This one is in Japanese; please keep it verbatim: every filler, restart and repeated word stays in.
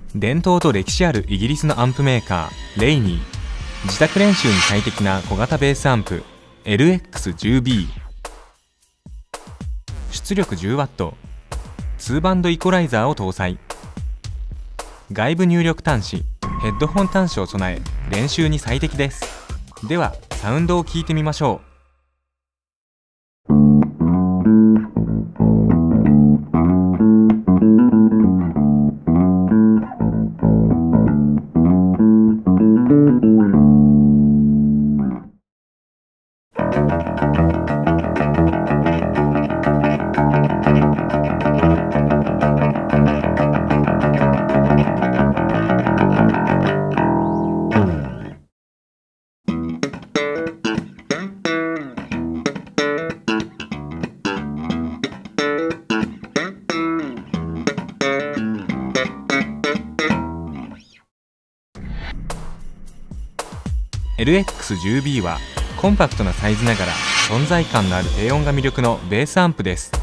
伝統と歴史あるイギリスのアンプメーカーレイニー。自宅練習に最適な小型ベースアンプ エルエックスじゅうビー。 出力 じゅうワット、ツーバンドイコライザーを搭載。外部入力端子、ヘッドホン端子を備え練習に最適です。ではサウンドを聞いてみましょう。エルエックスじゅうビー はコンパクトなサイズながら存在感のある低音が魅力のベースアンプです。